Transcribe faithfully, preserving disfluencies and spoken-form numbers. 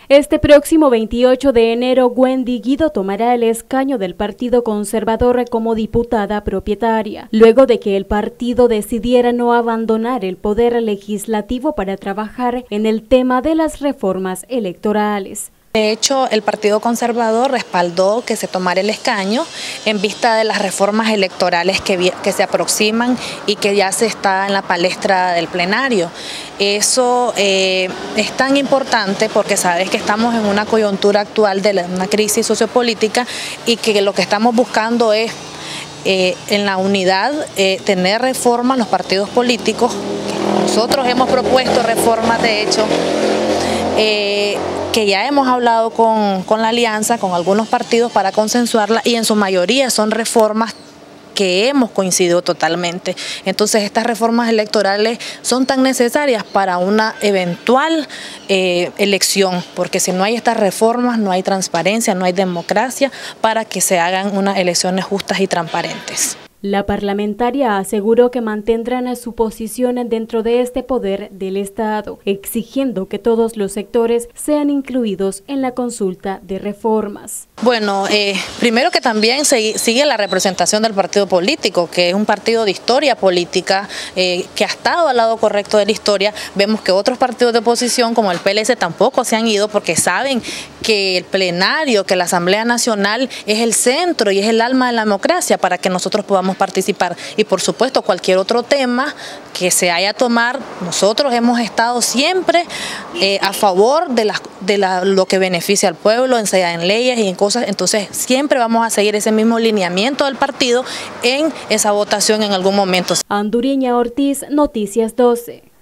Este próximo veintiocho de enero, Wendy Guido tomará el escaño del Partido Conservador como diputada propietaria, luego de que el partido decidiera no abandonar el poder legislativo para trabajar en el tema de las reformas electorales. De hecho, el Partido Conservador respaldó que se tomara el escaño en vista de las reformas electorales que, que se aproximan y que ya se está en la palestra del plenario. Eso eh, es tan importante porque sabes que estamos en una coyuntura actual de la, una crisis sociopolítica y que lo que estamos buscando es eh, en la unidad eh, tener reformas los partidos políticos. Nosotros hemos propuesto reformas, de hecho, eh, que ya hemos hablado con, con la alianza, con algunos partidos para consensuarla, y en su mayoría son reformas que hemos coincidido totalmente. Entonces estas reformas electorales son tan necesarias para una eventual eh, elección, porque si no hay estas reformas no hay transparencia, no hay democracia para que se hagan unas elecciones justas y transparentes. La parlamentaria aseguró que mantendrán su posición dentro de este poder del Estado, exigiendo que todos los sectores sean incluidos en la consulta de reformas. Bueno, eh, primero que también se, sigue la representación del partido político, que es un partido de historia política, eh, que ha estado al lado correcto de la historia. Vemos que otros partidos de oposición, como el P L S, tampoco se han ido porque saben que el plenario, que la Asamblea Nacional es el centro y es el alma de la democracia para que nosotros podamos participar. Y por supuesto cualquier otro tema que se haya a tomar, nosotros hemos estado siempre eh, a favor de, la, de la, lo que beneficia al pueblo, en, en leyes y en cosas, entonces siempre vamos a seguir ese mismo lineamiento del partido en esa votación en algún momento. Anduriña Ortiz, Noticias doce.